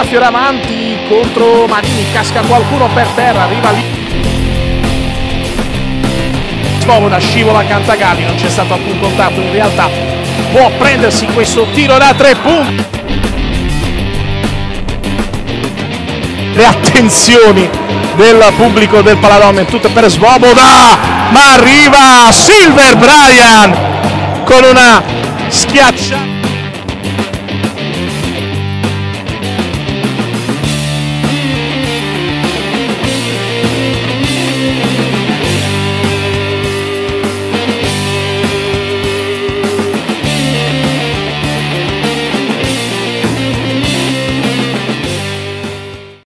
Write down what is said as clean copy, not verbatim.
ancora Fioravanti contro Marini, casca qualcuno per terra, arriva lì Svoboda, scivola a Cantagalli, non c'è stato alcun contatto, in realtà può prendersi questo tiro da 3 punti. Le attenzioni del pubblico del Paladome, tutte per Svoboda, ma arriva Silver Brian con una schiacciata.